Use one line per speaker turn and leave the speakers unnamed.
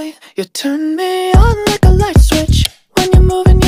You turn me on like a light switch. When you're moving